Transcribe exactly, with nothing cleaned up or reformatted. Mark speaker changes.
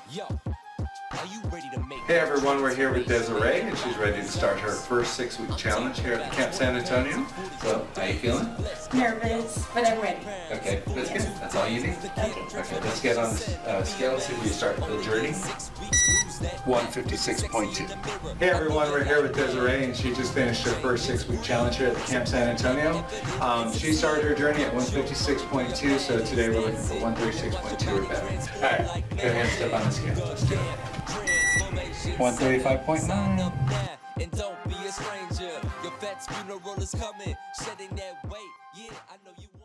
Speaker 1: Yo, are you ready to make?
Speaker 2: Hey everyone, we're here with Desiree and she's ready to start her first six-week challenge here at the Camp San Antonio. So, how are you feeling?
Speaker 3: Nervous, but I'm ready.
Speaker 2: Okay, that's good. That's all you need?
Speaker 3: Okay.
Speaker 2: Okay, let's get on the uh, scale, see where you start the journey. one fifty-six point two. Hey everyone, we're here with Desiree and she just finished her first six-week challenge here at the Camp San Antonio. Um, she started her journey at one fifty-six point two, so today we're looking for one thirty-six point two or better. Alright, go ahead and step on the scale. Let's do it. one thirty-five point nine.
Speaker 1: And don't be a stranger. Your vet's funeral is coming, shedding that weight. Yeah, I know you